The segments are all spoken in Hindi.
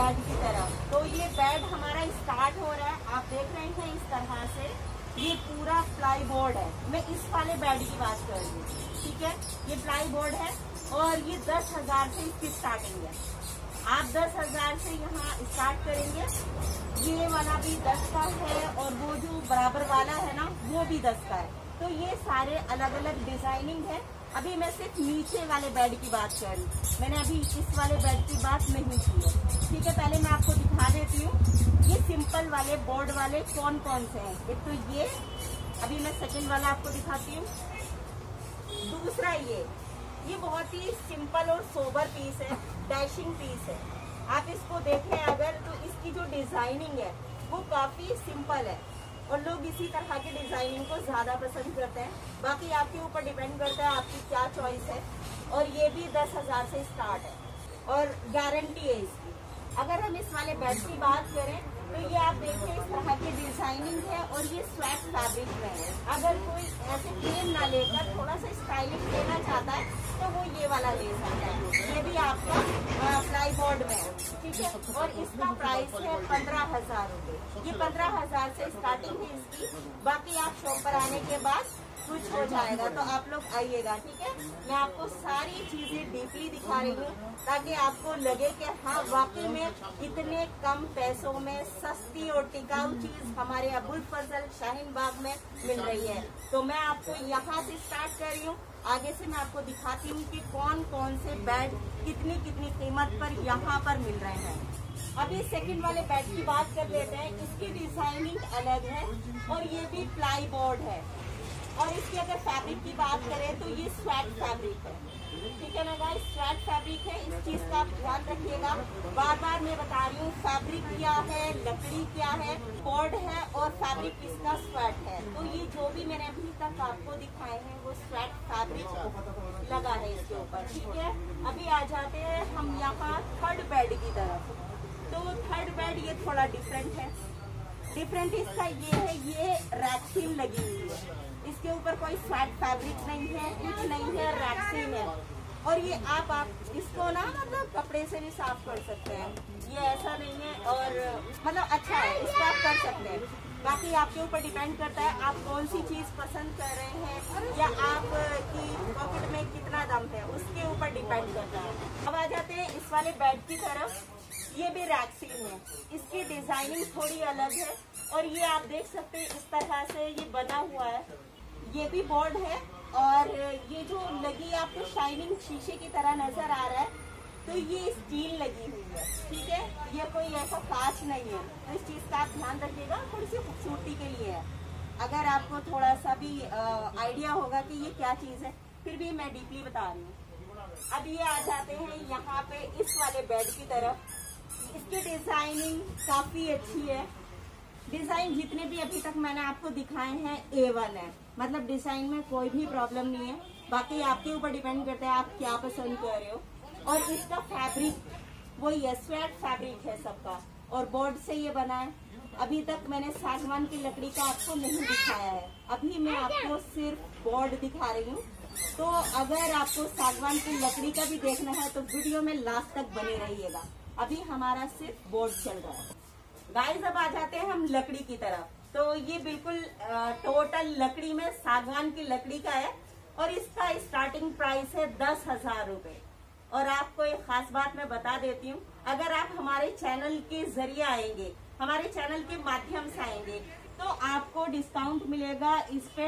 बेड की तरफ। तो ये बेड हमारा स्टार्ट हो रहा है। आप देख रहे हैं इस तरह से ये पूरा प्लाई बोर्ड है। मैं इस वाले बेड की बात कर रही हूँ, ठीक है। ये प्लाई बोर्ड है और ये 10,000 से इसकी स्टार्टिंग है। आप 10,000 से यहाँ स्टार्ट करेंगे। ये वाला भी 10 का है और वो जो बराबर वाला है ना वो भी 10 का है। तो ये सारे अलग अलग डिजाइनिंग है। अभी मैं सिर्फ नीचे वाले बेड की बात कर रही हूँ, मैंने अभी इस वाले बेड की बात नहीं की है, ठीक है। पहले मैं आपको दिखा देती हूँ ये सिंपल वाले बोर्ड वाले कौन कौन से हैं। एक तो ये, अभी मैं सेकंड वाला आपको दिखाती हूँ। दूसरा ये बहुत ही सिंपल और सोबर पीस है, डैशिंग पीस है। आप इसको देखें अगर तो इसकी जो डिजाइनिंग है वो काफी सिंपल है और लोग इसी तरह की डिजाइनिंग को ज्यादा पसंद करते हैं। बाकी आपके ऊपर डिपेंड करता है आपकी क्या चॉइस है। और ये भी 10,000 से स्टार्ट है और गारंटी है इसकी। अगर हम इस वाले बेड की बात करें तो ये आप देखिए इस तरह की डिजाइनिंग है और ये स्वेट फैब्रिक में है। अगर कोई ऐसे प्लेन ना लेकर थोड़ा सा स्टाइलिश लेना चाहता है तो वो ये वाला ले सकता है। ये भी आपका प्लाई बोर्ड में है, ठीक है। और इसका प्राइस है 15,000 रुपये। ये 15,000 से स्टार्टिंग है इसकी। बाकी आप शॉप पर आने के बाद कुछ हो जाएगा तो आप लोग आइएगा, ठीक है। मैं आपको सारी चीजें डीपली दिखा रही हूँ ताकि आपको लगे कि हाँ वाकई में इतने कम पैसों में सस्ती और टिकाऊ चीज हमारे अबुल फजल शाहीन बाग में मिल रही है। तो मैं आपको यहाँ से स्टार्ट कर रही हूँ, आगे से मैं आपको दिखाती हूँ कि कौन कौन से बेड कितनी कितनी कीमत पर यहाँ पर मिल रहे हैं। अभी सेकंड वाले बेड की बात कर लेते हैं। इसकी डिजाइनिंग अलग है और ये भी प्लाई बोर्ड है। और इसकी अगर फैब्रिक की बात करें तो ये स्वेट फैब्रिक है, ठीक है ना गाइस, स्वेट फैब्रिक है। इस चीज का आप ध्यान रखिएगा। बार बार मैं बता रही हूँ फैब्रिक क्या है, लकड़ी क्या है, बोर्ड है और फैब्रिक इसका स्वेट है। तो ये जो भी मैंने अभी तक आपको दिखाए हैं वो स्वेट फैब्रिक लगा है इसके ऊपर, ठीक है। अभी आ जाते हैं हम यहाँ थर्ड बेड की तरफ। तो थर्ड बेड ये थोड़ा डिफरेंट है। डिफरेंट इसका ये है, ये रैक्सीन लगी हुई है। इसके ऊपर कोई स्वेट फैब्रिक नहीं है, कुछ नहीं है, रैक्सीन है। और ये आप इसको ना मतलब कपड़े से भी साफ कर सकते हैं, ये ऐसा नहीं है। और मतलब अच्छा है, इसको आप कर सकते हैं। बाकी आपके ऊपर डिपेंड करता है आप कौन सी चीज पसंद कर रहे हैं या आपकी पॉकेट में कितना दम है, उसके ऊपर डिपेंड करता है। अब आ जाते हैं इस वाले बेड की तरफ। ये भी रैक्सीन है। इसकी डिजाइनिंग थोड़ी अलग है और ये आप देख सकते हैं इस तरह से ये बना हुआ है। ये भी बोर्ड है और ये जो लगी आपको शाइनिंग शीशे की तरह नजर आ रहा है तो ये स्टील लगी हुई है, ठीक है। ये कोई ऐसा कांच नहीं है, तो इस चीज का आप ध्यान रखिएगा। थोड़ी सी खूबसूरती के लिए है। अगर आपको थोड़ा सा भी आइडिया होगा कि ये क्या चीज है, फिर भी मैं डीपली बता रही हूँ। अब ये आ जाते हैं यहाँ पे इस वाले बेड की तरफ। इसकी डिजाइनिंग काफी अच्छी है। डिजाइन जितने भी अभी तक मैंने आपको दिखाए हैं A1 है, मतलब डिजाइन में कोई भी प्रॉब्लम नहीं है। बाकी आपके ऊपर डिपेंड करता है आप क्या पसंद कर रहे हो। और इसका फैब्रिक वही स्वेट फैब्रिक है सबका और बोर्ड से ये बना है। अभी तक मैंने सागवान की लकड़ी का आपको नहीं दिखाया है, अभी मैं आपको सिर्फ बोर्ड दिखा रही हूँ। तो अगर आपको सागवान की लकड़ी का भी देखना है तो वीडियो में लास्ट तक बने रहिएगा। अभी हमारा सिर्फ बोर्ड चल रहा है गाइस। अब आ जाते हैं हम लकड़ी की तरफ। तो ये बिल्कुल टोटल लकड़ी में सागवान की लकड़ी का है और इसका स्टार्टिंग प्राइस है 10,000 रुपए। और आपको एक खास बात मैं बता देती हूँ, अगर आप हमारे चैनल के जरिए आएंगे, हमारे चैनल के माध्यम से आएंगे तो आपको डिस्काउंट मिलेगा इस पे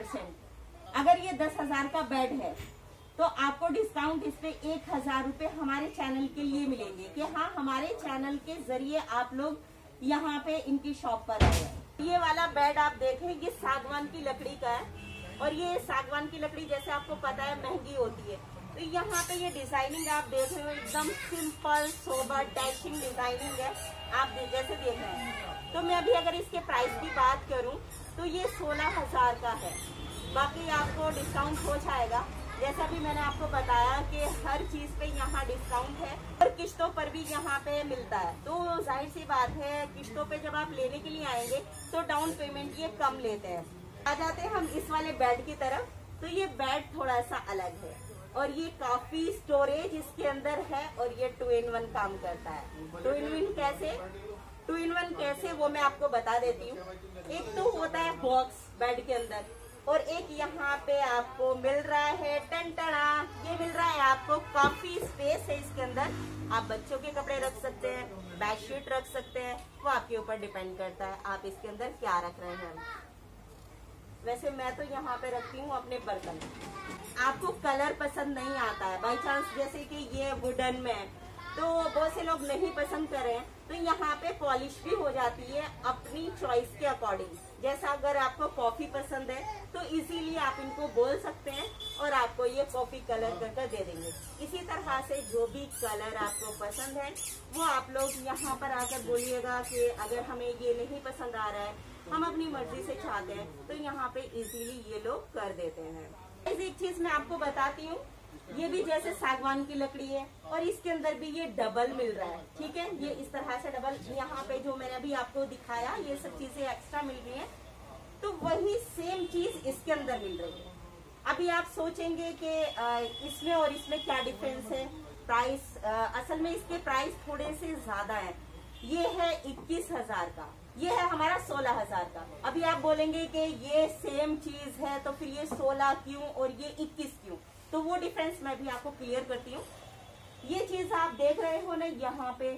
10%। अगर ये 10,000 का बेड है तो आपको डिस्काउंट इस पे 1,000 रुपए हमारे चैनल के लिए मिलेंगे कि हाँ हमारे चैनल के जरिए आप लोग यहाँ पे इनकी शॉप पर आए। ये वाला बेड आप देखें, ये सागवान की लकड़ी का है और ये सागवान की लकड़ी जैसे आपको पता है महंगी होती है। तो यहाँ पे ये डिजाइनिंग आप देख रहे हो एकदम सिंपल सोबर डैशिंग डिजाइनिंग है, आप जैसे देख रहे हैं। तो मैं अभी अगर इसके प्राइस की बात करूँ तो ये 16,000 का है। बाकी आपको डिस्काउंट हो जाएगा, जैसा भी मैंने आपको बताया कि हर चीज पे यहाँ डिस्काउंट है और किस्तों पर भी यहाँ पे मिलता है। तो जाहिर सी बात है किस्तों पे जब आप लेने के लिए आएंगे तो डाउन पेमेंट ये कम लेते हैं। आ जाते हैं हम इस वाले बेड की तरफ। तो ये बेड थोड़ा सा अलग है। और ये काफी स्टोरेज इसके अंदर है और ये 2 in 1 काम करता है। 2 in 1 कैसे? 2 in 1 कैसे वो मैं आपको बता देती हूँ। एक तो होता है बॉक्स बेड के अंदर, और एक यहाँ पे आपको मिल रहा है टनटना, ये मिल रहा है आपको काफी स्पेस है इसके अंदर। आप बच्चों के कपड़े रख सकते हैं, बेडशीट रख सकते हैं, वो आपके ऊपर डिपेंड करता है आप इसके अंदर क्या रख रहे हैं। वैसे मैं तो यहाँ पे रखती हूँ अपने बर्तन। आपको कलर पसंद नहीं आता है बाई चांस, जैसे कि ये वुडन में तो बहुत से लोग नहीं पसंद करें, तो यहाँ पे पॉलिश भी हो जाती है अपनी चॉइस के अकॉर्डिंग। जैसा अगर आपको कॉफी पसंद है तो इजीली आप इनको बोल सकते हैं और आपको ये कॉफी कलर करके दे देंगे। इसी तरह से जो भी कलर आपको पसंद है वो आप लोग यहाँ पर आकर बोलिएगा कि अगर हमें ये नहीं पसंद आ रहा है, हम अपनी मर्जी से चाहते हैं, तो यहाँ पे इजीली ये लोग कर देते हैं। एक चीज मैं आपको बताती हूँ, ये भी जैसे सागवान की लकड़ी है और इसके अंदर भी ये डबल मिल रहा है। ठीक है, ये इस तरह से डबल, यहाँ पे जो मैंने अभी आपको दिखाया ये सब चीजें एक्स्ट्रा मिल रही हैं, तो वही सेम चीज इसके अंदर मिल रही है। अभी आप सोचेंगे कि इसमें और इसमें क्या डिफरेंस है। प्राइस असल में इसके प्राइस थोड़े से ज्यादा है। ये है 21,000 का, ये है हमारा 16,000 का। अभी आप बोलेंगे कि ये सेम चीज है तो फिर ये 16 क्यों और ये 21 क्यों, तो वो डिफरेंस मैं भी आपको क्लियर करती हूँ। ये चीज आप देख रहे हो ना यहाँ पे,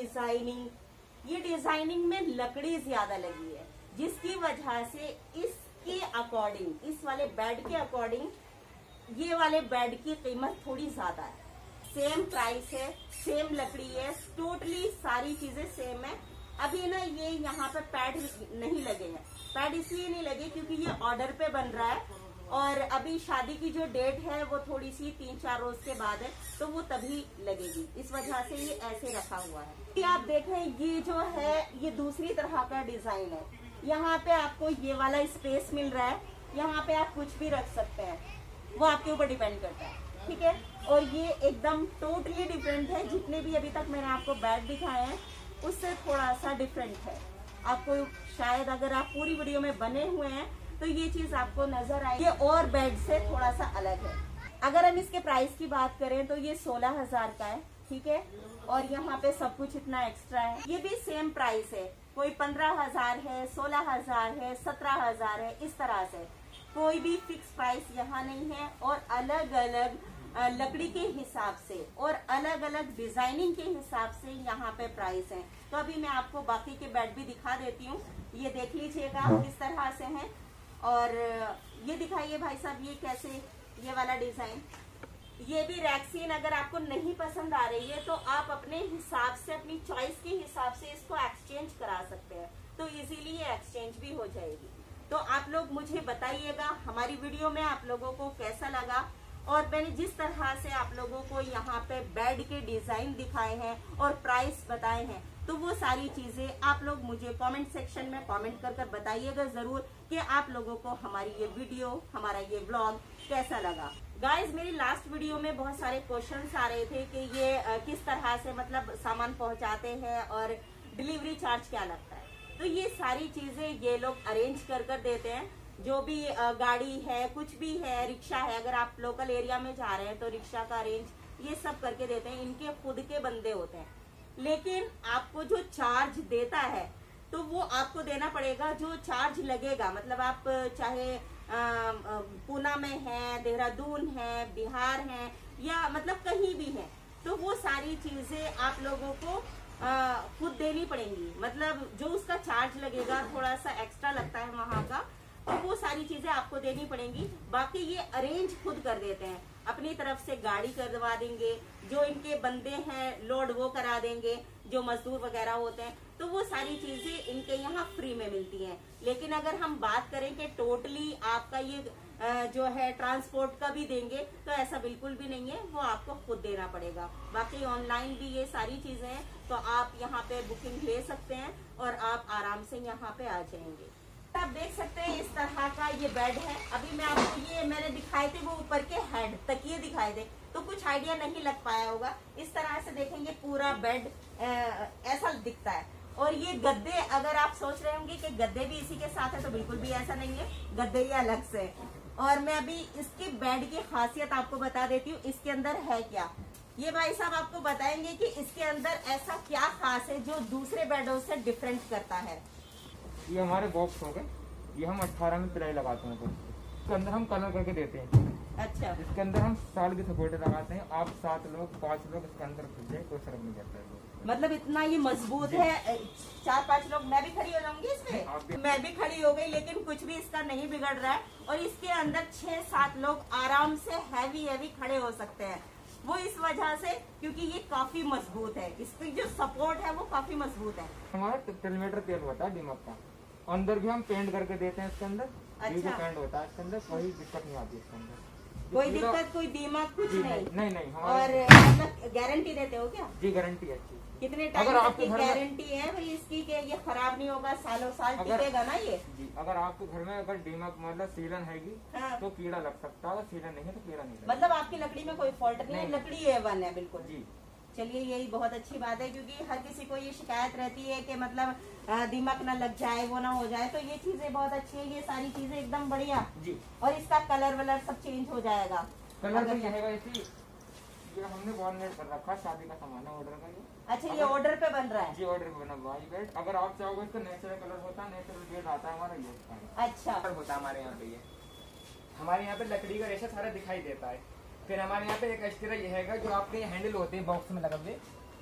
ये डिजाइनिंग में लकड़ी ज्यादा लगी है, जिसकी वजह से इसके अकॉर्डिंग, इस वाले बेड के अकॉर्डिंग ये वाले बेड की कीमत थोड़ी ज्यादा है। सेम प्राइस है, सेम लकड़ी है, टोटली सारी चीजें सेम है। अभी ना ये यहाँ पे पैड नहीं लगे हैं। पैड इसलिए नहीं लगे क्योंकि ये ऑर्डर पे बन रहा है और अभी शादी की जो डेट है वो थोड़ी सी 3-4 रोज के बाद है, तो वो तभी लगेगी, इस वजह से ये ऐसे रखा हुआ है। कि आप देखें ये जो है ये दूसरी तरह का डिजाइन है। यहाँ पे आपको ये वाला स्पेस मिल रहा है, यहाँ पे आप कुछ भी रख सकते हैं, वो आपके ऊपर डिपेंड करता है। ठीक है, और ये एकदम टोटली डिफरेंट है। जितने भी अभी तक मैंने आपको बेड दिखाए हैं उससे थोड़ा सा डिफरेंट है। आपको शायद अगर आप पूरी वीडियो में बने हुए हैं तो ये चीज आपको नजर आएगी, ये और बेड से थोड़ा सा अलग है। अगर हम इसके प्राइस की बात करें तो ये 16,000 का है। ठीक है, और यहाँ पे सब कुछ इतना एक्स्ट्रा है। ये भी सेम प्राइस है, कोई 15,000 है, 16,000 है, 17,000 है, इस तरह से कोई भी फिक्स प्राइस यहाँ नहीं है। और अलग अलग लकड़ी के हिसाब से और अलग अलग डिजाइनिंग के हिसाब से यहाँ पे प्राइस है। तो अभी मैं आपको बाकी के बेड भी दिखा देती हूँ, ये देख लीजिएगा किस तरह से है। और ये दिखाइए भाई साहब, ये कैसे, ये वाला डिजाइन, ये भी रैक्सीन अगर आपको नहीं पसंद आ रही है तो आप अपने हिसाब से, अपनी चॉइस के हिसाब से इसको एक्सचेंज करा सकते हैं, तो इजीली ये एक्सचेंज भी हो जाएगी। तो आप लोग मुझे बताइएगा हमारी वीडियो में आप लोगों को कैसा लगा, और मैंने जिस तरह से आप लोगों को यहाँ पे बेड के डिजाइन दिखाए हैं और प्राइस बताए हैं, तो वो सारी चीजें आप लोग मुझे कमेंट सेक्शन में कमेंट कर बताइएगा जरूर कि आप लोगों को हमारी ये वीडियो, हमारा ये व्लॉग कैसा लगा। गाइज, मेरी लास्ट वीडियो में बहुत सारे क्वेश्चंस आ रहे थे कि ये किस तरह से मतलब सामान पहुंचाते हैं और डिलीवरी चार्ज क्या लगता है। तो ये सारी चीजें ये लोग अरेंज कर देते हैं। जो भी गाड़ी है, कुछ भी है, रिक्शा है, अगर आप लोकल एरिया में जा रहे हैं तो रिक्शा का अरेंज ये सब करके देते हैं। इनके खुद के बंदे होते हैं, लेकिन आपको जो चार्ज देता है तो वो आपको देना पड़ेगा। जो चार्ज लगेगा, मतलब आप चाहे पूना में है, देहरादून है, बिहार है, या मतलब कहीं भी है, तो वो सारी चीजें आप लोगों को खुद देनी पड़ेंगी। मतलब जो उसका चार्ज लगेगा, थोड़ा सा एक्स्ट्रा लगता है वहां का, तो वो सारी चीजें आपको देनी पड़ेंगी। बाकी ये अरेंज खुद कर देते हैं, अपनी तरफ से गाड़ी करवा देंगे, जो इनके बंदे हैं लोड वो करा देंगे, जो मजदूर वगैरह होते हैं, तो वो सारी चीजें इनके यहाँ फ्री में मिलती हैं। लेकिन अगर हम बात करें कि टोटली आपका ये जो है ट्रांसपोर्ट का भी देंगे, तो ऐसा बिल्कुल भी नहीं है, वो आपको खुद देना पड़ेगा। बाकी ऑनलाइन भी ये सारी चीजें हैं, तो आप यहाँ पे बुकिंग ले सकते हैं और आप आराम से यहाँ पे आ जाएंगे। आप देख सकते हैं इस तरह का ये बेड है। अभी मैं आपको ये मैंने दिखाए थे वो ऊपर के हेड तकिए दिखाए थे, तो कुछ आइडिया नहीं लग पाया होगा। इस तरह से देखेंगे पूरा बेड ऐसा दिखता है। और ये गद्दे, अगर आप सोच रहे होंगे कि गद्दे भी इसी के साथ है, तो बिल्कुल भी ऐसा नहीं है, गद्दे ये अलग से। और मैं अभी इसकी बेड की खासियत आपको बता देती हूँ, इसके अंदर है क्या। ये भाई साहब आपको बताएंगे कि इसके अंदर ऐसा क्या खास है जो दूसरे बेडों से डिफरेंट करता है। ये हमारे बॉक्स हो गए, ये हम 18 में प्लाई लगाते हैं, तो इसके अंदर हम कलर करके देते हैं। अच्छा, इसके अंदर हम साल की सपोर्ट लगाते हैं। आप 7 लोग 5 लोग इसके अंदर घुस जाए कोई फर्क नहीं पड़ता है। मतलब इतना ये मजबूत है, 4-5 लोग, मैं भी खड़ी हो जाऊंगी इसमें, मैं भी खड़ी हो गई, लेकिन कुछ भी इसका नहीं बिगड़ रहा है। और इसके अंदर 6-7 लोग आराम से हैवी खड़े हो सकते हैं, वो इस वजह से क्योंकि ये काफी मजबूत है, इसकी जो सपोर्ट है वो काफी मजबूत है। हमारा टेलीमीटर तेल होता है दीमक का, अंदर भी हम पेंट करके देते हैं इसके अंदर। अच्छा। ये जो पेंट होता है इसके अंदर कोई दिक्कत नहीं आती इसके अंदर, कोई दिक्कत, कोई दीमक, कुछ नहीं। और मतलब गारंटी देते हो क्या? जी गारंटी है। कितने टाइम तक की गारंटी है भाई इसकी कि ये खराब नहीं होगा, सालों साल टिकेगा ना ये? जी, अगर आपके घर में अगर दीमक मतलब सीलन हैगी तो कीड़ा लग सकता है, सीलन नहीं है तो कीड़ा नहीं लगेगा। मतलब आपकी लकड़ी में कोई फॉल्ट नहीं है, लकड़ी A1 है बिल्कुल। जी चलिए, यही बहुत अच्छी बात है, क्योंकि हर किसी को ये शिकायत रहती है कि मतलब दीमक ना लग जाए, वो ना हो जाए, तो ये चीजें बहुत अच्छी है, ये सारी चीजें एकदम बढ़िया जी। और इसका कलर वलर सब चेंज हो जाएगा। कलर भी रहेगा इसी, ये हमने कोऑर्डिनेट कर रखा, शादी का सामान है ऑर्डर का ये। अच्छा, ये ऑर्डर पे बन रहा है? जी ऑर्डर पे बना हुआ है बेड। अगर आप चाहोगे इसका नेचुरल कलर होता है, नेचुरल बेड आता है हमारा ये। अच्छा, होता है हमारे यहाँ पे ये, हमारे यहाँ पे लकड़ी का रेशा सारा दिखाई देता है। फिर हमारे यहाँ पे एक एक्स्ट्रा ये है जो आपके हैंडल होते हैं बॉक्स में लगे हुए,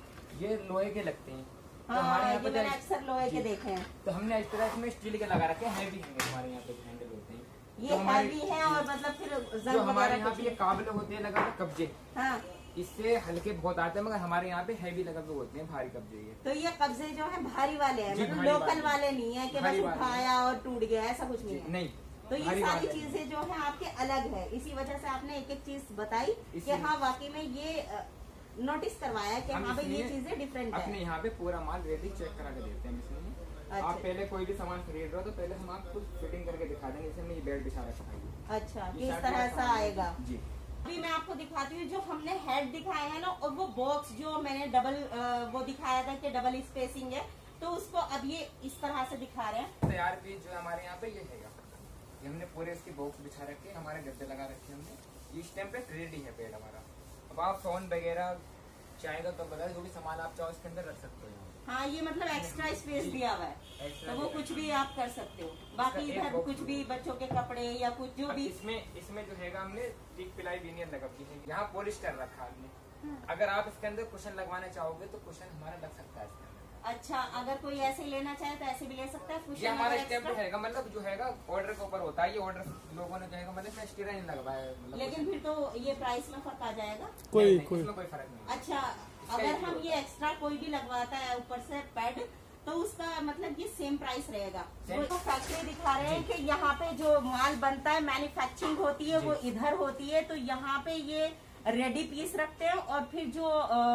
ये लोहे के लगते हैं। तो हमारे यहाँ पे मैंने अक्सर लोहे के देखे हैं। तो हमने इस तरह इसमें स्टील के लगा रखे हैं, हैवी है हमारे यहाँ पे हैंडल होते हैं, ये हैवी है। और मतलब फिर जो हमारे यहाँ पे ये काबिल होते हैं लगा कब्जे, हाँ, इससे हल्के बहुत आते हैं, मगर हमारे यहाँ पे हैवी लगा हुए होते हैं, भारी कब्जे। ये तो ये कब्जे जो है भारी वाले हैं, मतलब लोकल वाले नहीं है कि बस उठाया और टूट गया, ऐसा कुछ नहीं है। नहीं, तो ये सारी चीजें जो है आपके अलग है, इसी वजह से आपने एक एक चीज बताई कि हाँ वाकई में ये नोटिस करवाया कि हाँ भाई ये चीजें डिफरेंट है। अपने यहाँ पे पूरा माल रेडी चेक करा के देते हैं इसमें। अच्छा। आप पहले कोई भी सामान खरीद रहे हो तो पहले हम आपको फिटिंग करके दिखा देंगे, जैसे हमने ये बेड बिछा रखा है। अच्छा, किस तरह ऐसा आएगा जी। अभी मैं आपको दिखाती हूँ, जो हमने हेड दिखाया है ना, और वो बॉक्स जो मैंने डबल वो दिखाया था कि डबल स्पेसिंग है, तो उसको अब ये इस तरह से दिखा रहे हैं। तैयार पीस जो हमारे यहाँ पे ये है, ये हमने पूरे इसके बॉक्स बिछा रखे, हमारे गद्दे लगा रखे हमने, इस टाइम पे रेडी है बेड हमारा। अब आप फोन वगैरह चाहेगा तो बताए, जो भी सामान आप चाहो इसके अंदर रख सकते हो। हाँ, ये मतलब एक्स्ट्रा स्पेस दिया हुआ है, तो वो कुछ भी आप कर सकते हो। बाकी इधर कुछ भी बच्चों के कपड़े या कुछ जो भी इसमें जो है हमने टिक पिलाई विनियर लगा दी है, यहाँ पॉलिश कर रखा है हमने। अगर आप इसके अंदर कुशन लगवाना चाहोगे तो कुशन हमारा लग सकता है इसके अंदर। अच्छा, अगर कोई ऐसे लेना चाहे तो ऐसे भी ले सकता है। ये हमारा स्टेप रहेगा, मतलब जो है ऑर्डर के ऊपर होता है, ये ऑर्डर लोगों ने जो है मतलब एक्स्ट्रा नहीं लगवाया, लेकिन फिर तो ये प्राइस में फर्क आ जाएगा। कोई फर्क नहीं। अच्छा, अगर हम ये एक्स्ट्रा कोई भी लगवाता है ऊपर से पैड, तो उसका मतलब ये सेम प्राइस रहेगा। वो तो फैक्ट्री दिखा रहे हैं कि यहाँ पे जो माल बनता है, मैन्युफैक्चरिंग होती है वो इधर होती है, तो यहाँ पे ये रेडी पीस रखते हैं और फिर जो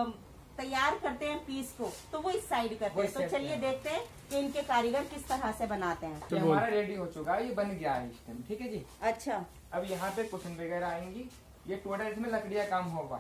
तैयार करते हैं पीस को तो वो इस साइड करते हैं। तो चलिए देखते हैं कि इनके कारीगर किस तरह से बनाते हैं। तो हमारा रेडी हो चुका है, ये बन गया है इस टाइम, ठीक है जी। अच्छा, अब यहाँ पे कुशन वगैरह आएंगी, ये टोटल इसमें लकड़ियाँ काम होगा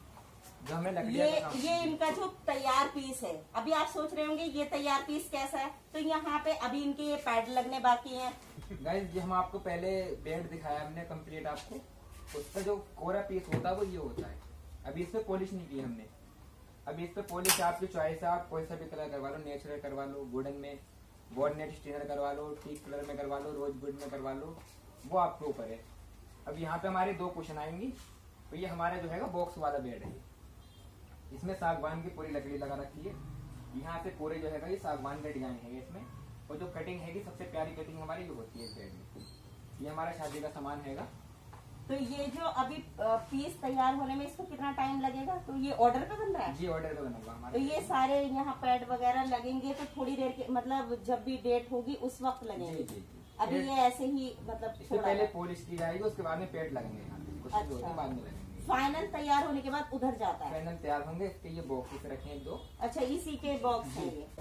जो हमें ये इनका जो तैयार पीस है। अभी आप सोच रहे होंगे ये तैयार पीस कैसा है, तो यहाँ पे अभी इनके ये पैड लगने बाकी हैं। गाइस, ये हम आपको पहले बेड दिखाया हमने कंप्लीट आपको, उसका जो कोरा पीस होता है वो ये होता है। अभी इस पे पॉलिश नहीं की हमने, अभी इस पे पॉलिश आपकी चॉइस है, आप कोई सा भी कलर करवा लो, नेचुरल करवा लो, वुडन में बॉर्डनेट स्टीनर करवा लो, टीक कलर में करवा लो, रोज वुड में करवा लो, वो आपके ऊपर है। अब यहाँ पे हमारी 2 कुशन आएंगी, तो ये हमारा जो है बॉक्स वाला बेड है, इसमें सागवान की पूरी लकड़ी लगा रखी है। यहाँ से पूरे जो है ये सागवान का डिजाइन है इसमें, और जो कटिंग है सबसे प्यारी कटिंग हमारी ये होती है इस बेड में। ये हमारा शादी का सामान है। तो ये जो अभी पीस तैयार होने में इसको कितना टाइम लगेगा? तो ये ऑर्डर पे बन रहा है? जी ऑर्डर पे बना हुआ हमारा। तो ये सारे यहाँ पैड वगैरह लगेंगे तो थोड़ी देर के मतलब जब भी डेट होगी उस वक्त लगेंगे? जी। अभी ये ऐसे ही मतलब पहले पॉलिश की जाएगी, उसके बाद में पैड लगेंगे यहाँ पे, अच्छा। बाद में लगेंगे। फाइनल तैयार होने के बाद उधर जाता है? फाइनल तैयार होंगे, इसके ये बॉक्स रखे 2। अच्छा, इसी के बॉक्स है ये।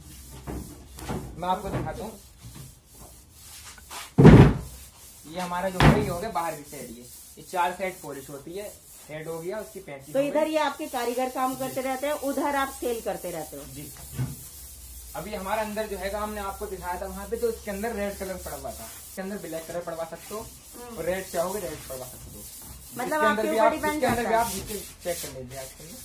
मैं आपको दिखाता हूँ, ये हमारा जो है ये हो गया बाहर की साइड, ये 4 साइड पॉलिश होती है, हेड हो गया उसकी 35। तो इधर ये आपके कारीगर काम करते रहते हैं, उधर आप सेल करते रहते हो? जी। अभी हमारा अंदर जो है हमने आपको दिखाया था वहाँ पे, तो इसके अंदर रेड कलर पड़ा हुआ था, इसके अंदर ब्लैक कलर पड़वा सकते हो और रेड चाहोगे रेड पड़वा सकते हो। मतलब आपके ऊपर डिपेंड करता है। आप चेक कर लीजिए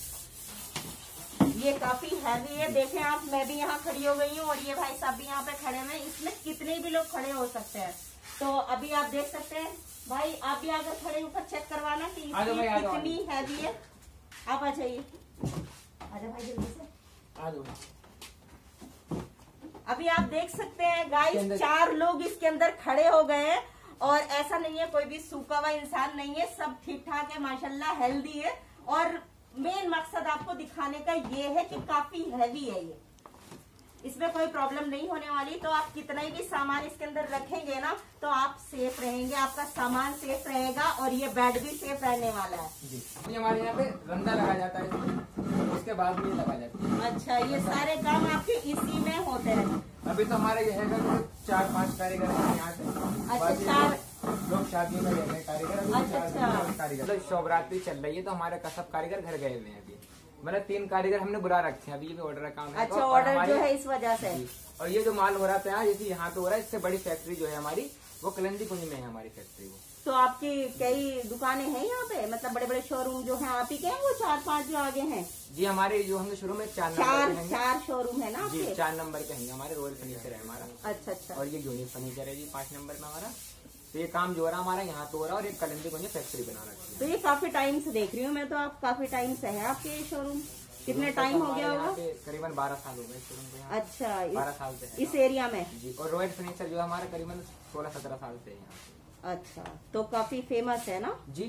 ये काफी हैवी है। देखें आप, मैं भी यहाँ खड़ी हो गई हूँ और ये भाई साहब भी यहाँ पे खड़े हुए हैं। इसमें कितने भी लोग खड़े हो सकते हैं। तो अभी आप देख सकते हैं भाई, आप भी आकर खड़े ऊपर चेक करवाना कि कितनी हैवी है। आप आ जाइए, आजा भाई जल्दी से आ जाओ। अभी आप देख सकते हैं गाइस, 4 लोग इसके अंदर खड़े हो गए हैं और ऐसा नहीं है कोई भी सूखा हुआ इंसान नहीं है, सब ठीक ठाक है माशाल्लाह, हेल्दी है। और मेन मकसद आपको दिखाने का ये है कि काफी हैवी है ये, इसमें कोई प्रॉब्लम नहीं होने वाली। तो आप कितना भी सामान इसके अंदर रखेंगे ना तो आप सेफ रहेंगे, आपका सामान सेफ रहेगा और ये बेड भी सेफ रहने वाला है जी। ये हमारे यहाँ पे रंदा लगाया जाता है, इसके बाद में लगाया जाता है। अच्छा, ये सारे काम आपके इसी में होते हैं। अभी तो हमारे ये है 4-5 कारीगर हैं यहाँ से। अच्छा, 4 लोग शादी में गए हैं कारीगर। अच्छा, कारीगर शिवरात्रि चल रही है तो हमारे सब कारीगर घर गए हुए हैं अभी। मतलब 3 कारीगर हमने बुला रखे हैं, अभी ये भी ऑर्डर का काम है। अच्छा, ऑर्डर जो है इस वजह से। और ये जो माल हो रहा था जैसे यहाँ पे हो रहा है, इससे बड़ी फैक्ट्री जो है हमारी वो कलंदी कुंज में है हमारी फैक्ट्री वो। तो आपकी कई दुकानें हैं यहाँ पे, मतलब बड़े बड़े शोरूम जो हैं आप ही के हैं, वो 4-5 जो आगे हैं? जी, हमारे जो हमने शुरू में 4 शोरूम है ना जी, 4 नंबर पे है हमारे। रॉयल फर्नीचर है हमारा। अच्छा अच्छा। और ये यूनिक फर्नीचर है जी 5 नंबर में हमारा। तो ये काम जो हो रहा है हमारा यहाँ तो हो रहा है और एक कलंदी कुंज फैक्ट्री बना रखी है। तो ये काफी टाइम से देख रही हूँ मैं, तो आप काफी टाइम से है आपके शोरूम? कितने टाइम हो गया होगा? करीबन 12 साल हो गए शोरूम को यहाँ। अच्छा, 12 साल से इस एरिया में जी। और रॉयल फर्नीचर जो हमारा करीबन 16-17 साल से है यहाँ। अच्छा, तो काफी फेमस है ना जी।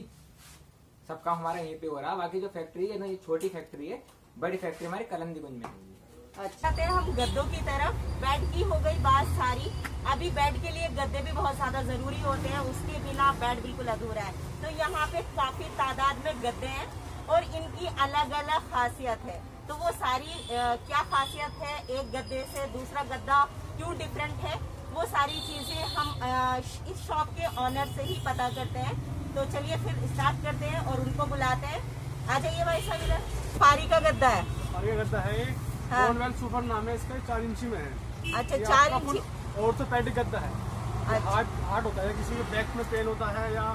सब काम हमारा यहीं पे हो रहा है। बाकी जो फैक्ट्री है ना, ये छोटी फैक्ट्री है, बड़ी फैक्ट्री हमारी कलंदी कुंज में है। अच्छा, तो हम गद्दों की तरफ। बेड की हो गई बात सारी। अभी बेड के लिए गद्दे भी बहुत ज्यादा जरूरी होते हैं, उसके बिना बेड बिल्कुल अधूरा है। तो यहाँ पे काफी तादाद में गद्दे हैं और इनकी अलग अलग खासियत है। तो वो सारी क्या खासियत है, एक गद्दे से दूसरा गद्दा क्यों डिफरेंट है, वो सारी चीजें हम इस शॉप के ऑनर से ही पता करते हैं। तो चलिए फिर स्टार्ट करते हैं और उनको बुलाते हैं। आ जाइए भाई साहब इधर। फारी का गद्दा है, फारी का गद्दा है। हाँ। सुपर नाम है इसका, 4 इंची में है। अच्छा, 4 इंची ऑर्थोपेडिक गद्दा है। अच्छा। हार्ड होता है, किसी के बैक में पेन होता है या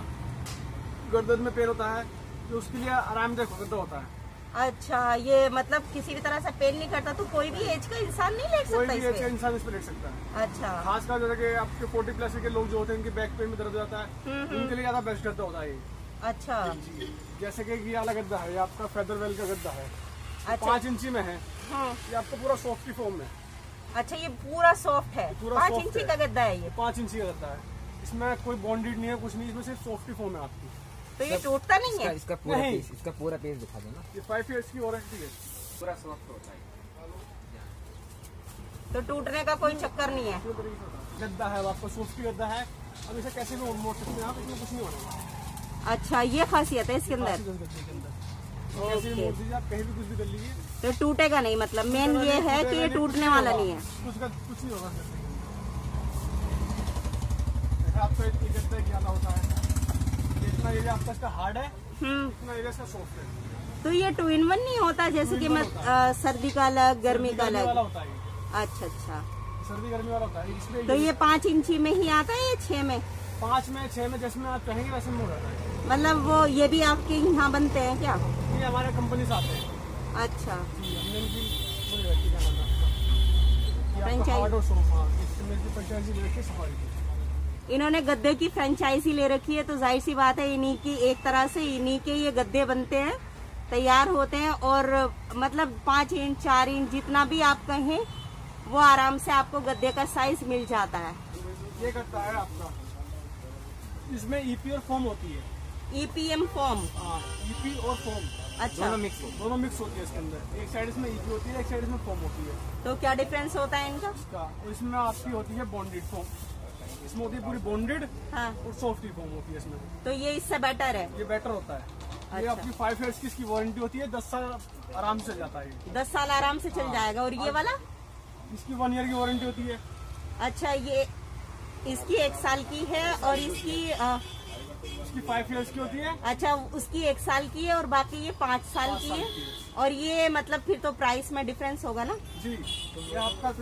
गर्दन में पेन होता है तो उसके लिए आरामदायक गद्दा होता है। अच्छा, ये मतलब किसी भी तरह से पेन नहीं करता, तो कोई भी एज का इंसान नहीं लेट सकता? कोई भी एज का इंसान इस पर लेट सकता है। अच्छा, खासकर जैसे कि आपके 40+ के लोग जो होते हैं, इनके बैक पेन में दर्द जाता है, उनके लिए ज्यादा बेस्ट गद्दा होता है ये। अच्छा, जैसे कि ये वाला गद्दा है, ये आपका फेदरवेल का गद्दा है। अच्छा। 5 इंची में है। हाँ। ये आपको पूरा सॉफ्टी फॉर्म में। अच्छा, ये पूरा सॉफ्ट है। 5 इंची का गद्दा है ये? 5 इंची का गद्दा है। इसमें कोई बॉन्डेड नहीं है, कुछ नहीं, इसमें सिर्फ सॉफ्टी फॉर्म है आपकी। तो ये टूटता नहीं है? इसका पूरा पीस दिखा दो ना। ये 5 ईयर्स की वारंटी है। पूरा सॉफ्ट होता है, तो टूटने का कोई चक्कर नहीं है। गद्दा है आपका, सॉफ्टी गद्दा है। अब इसे कैसे भी मोड़ सकते हैं आप, इसमें कुछ नहीं होना। अच्छा, ये खासियत है इसके अंदर। कैसे भी मोड़ दीजिए आप, कहीं भी कुछ भी कर लीजिए तो टूटेगा नहीं, मतलब मेन ये है कि ये टूटने वाला नहीं है। कुछ नहीं होगा। आपको एक गद्दा ज्यादा होता है, जितना ये आपका इसका हार्ड है उतना ये इसका सॉफ्ट है। तो ये 2-in-1 नहीं होता, जैसे कि मैं सर्दी का अलग गर्मी का अलग? होता है। अच्छा अच्छा, सर्दी गर्मी वाला होता है इसमें। तो ये 5 इंची में ही आता है या 6 में? 5 में, 6 में, जैसे में आप कहेंगे वैसे में हो जाता है। मतलब वो ये भी आपके यहाँ बनते हैं क्या? ये हमारे कंपनी से आते हैं। अच्छा, हमने इनकी इन्होंने गद्दे की फ्रेंचाइजी ले रखी है, तो जाहिर सी बात है इन्हीं की एक तरह से इन्हीं के ये गद्दे बनते हैं, तैयार होते हैं। और मतलब 5 इंच 4 इंच जितना भी आप कहें वो आराम से आपको गद्दे का साइज मिल जाता है। ये करता है आपका, इसमें ईपी और फॉर्म होती है। EPM form? ईपी और फॉर्म अच्छा, दोनों मिक्स होती है इसके अंदर। एक साइड इसमें ईपी होती है, एक साइड इसमें फॉर्म होती है। तो क्या डिफरेंस होता है इनका? इसमें आपकी होती है बॉन्डेड फॉर्म, इसमें होती है पूरी बॉन्डेड। हाँ। और सॉफ्टी फॉर्म होती है इसमें। तो ये इससे बेटर है? ये बेटर होता है। अच्छा। ये आपकी 5 ईयर्स की इसकी वारंटी होती है, 10 साल आराम से चल जाता है। 10 साल आराम से चल जाएगा। और ये वाला? इसकी 1 ईयर की वारंटी होती है। अच्छा, ये इसकी 1 साल की है और इसकी उसकी 5 इयर्स की होती है। अच्छा, उसकी 1 साल की है और बाकी ये 5 साल की है। और ये मतलब फिर तो प्राइस में डिफरेंस होगा ना जी। तो ये आपका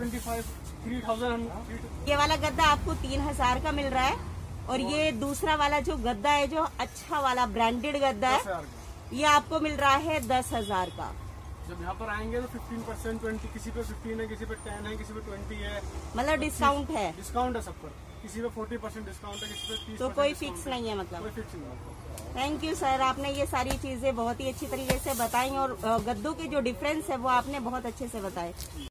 3,000 ये वाला गद्दा आपको 3,000 का मिल रहा है। और ये दूसरा वाला जो गद्दा है, जो अच्छा वाला ब्रांडेड गद्दा है, ये आपको मिल रहा है 10,000 का। जब यहाँ पर आएंगे तो 15%, 20, किसी पे 15 है, किसी पे 10 है, किसी पे 20 है, मतलब डिस्काउंट है। डिस्काउंट है सब पर। किसी पे 40% डिस्काउंट है, किसी पे 30%। तो कोई फिक्स नहीं है मतलब। कोई फिक्स नहीं है। थैंक यू सर, आपने ये सारी चीजें बहुत ही अच्छी तरीके से बताई और गद्दों के जो डिफरेंस है वो आपने बहुत अच्छे से बताए।